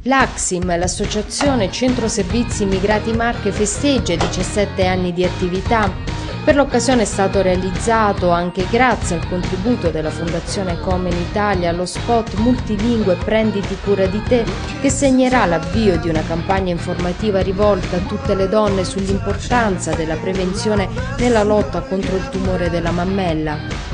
L'Axim, l'associazione Centro Servizi Immigrati Marche, festeggia i 17 anni di attività. Per l'occasione è stato realizzato, anche grazie al contributo della Fondazione Komen Italia, lo spot multilingue Prenditi cura di te, che segnerà l'avvio di una campagna informativa rivolta a tutte le donne sull'importanza della prevenzione nella lotta contro il tumore della mammella.